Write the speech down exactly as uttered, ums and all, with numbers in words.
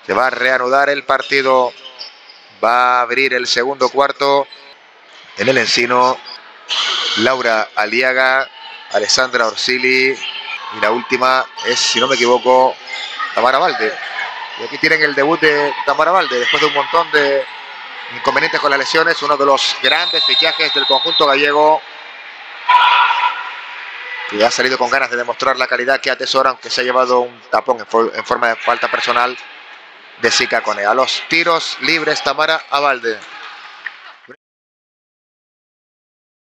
Se va a reanudar el partido. Va a abrir el segundo cuarto en el Encino. Laura Aliaga, Alessandra Orsili y la última es, si no me equivoco, Tamara Valde. Y aquí tienen el debut de Tamara Valde después de un montón de inconvenientes con las lesiones. Uno de los grandes fichajes del conjunto gallego, que ha salido con ganas de demostrar la calidad que atesora, aunque se ha llevado un tapón en, for en forma de falta personal de Sica Cone. A los tiros libres Tamara Abalde.